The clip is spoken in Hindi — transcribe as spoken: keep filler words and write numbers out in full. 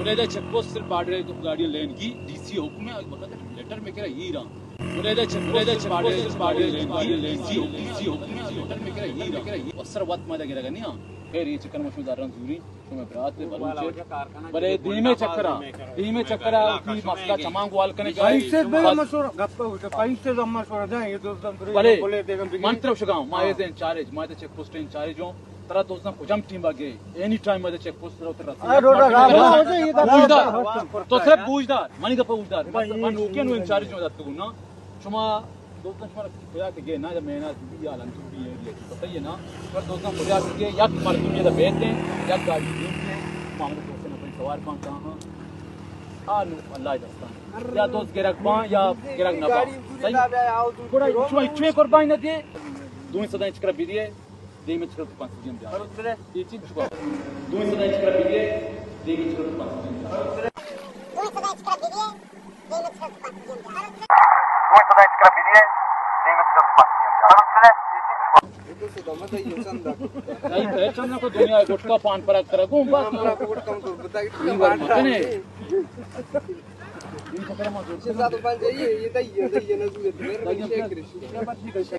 मुरेदा चेक पोस्ट सिर्फ बाडरे तो गाड़ी लेन की डीसी हुक्म है बता लेटर में कह ही रहा मुरेदा चेक मुरेदा चेक बाडरे सिर्फ बाडरे लेन की डीसी हुक्म डीसी हुक्म है लेटर में कह ही रहा असर वक्त में लगे नहीं फिर ये चक्कर मशहूर दारन जूरी तो मैं रात में बलूचे बड़े धीमे चक्करा धीमे चक्करा की मसला चमांग वाल करने कहीं से बे मशहूर गप्पा होता कहीं से जम्मा छोड़ जाए ये दोस्त बड़े मंत्र शगाव माये देन चार्ज माये चेक पोस्ट इन चार्ज जो तरा दोस्तों कुजम टीम बागे एनी टाइम मध्ये चेक पोस्ट उतर अरे रोडा पूछदार तो सिर्फ पूछदार मानी का पूछदार मन ओके नो इंचार्ज में जात ना शुमा दोस्तों शुमा खोया के गे ना जब मैं ना भी आलन भी ये पता ही है ना पर दोस्तों खोया के या मार दुनिया दा बेते या गाड़ी के मामले दोस्तों ने सवार पां कहां आ नु अल्लाह दस्तान या दोस्त गिरक पां या गिरक ना पां सही थोड़ा शुमा इच्छे कुर्बानी न दे दूनी सदा इचकर भी दिए दे में चक्कर पांच दिन जा ये चीज छुपा दूनी सदा इचकर भी दिए दे में चक्कर पांच दिन जा दूनी सदा इचकर भी दिए दे में चक्कर पांच दिन जा दूनी सदा इचकर भी दिए दे में चक्कर पांच दिन जा ये चीज छुपा ये तो सुधा मत ही चंदा नहीं है चंदा को दुनिया गुटका पान पर तरह को बस गुटका तो बता के बांट ने इन खतरा मत से ज्यादा बन जाइए ये तो ये तो ये ना सुने मेरे को चेक करिए